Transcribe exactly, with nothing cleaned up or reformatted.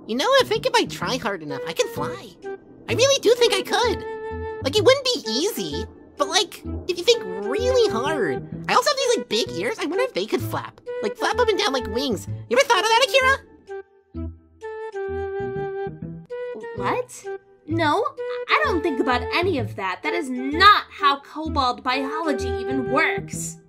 You know, I think if I try hard enough, I can fly. I really do think I could. Like, it wouldn't be easy, but like, if you think really hard. I also have these like big ears, I wonder if they could flap. Like, flap up and down like wings. You ever thought of that, Akira? What? No, I don't think about any of that. That is not how kobald biology even works.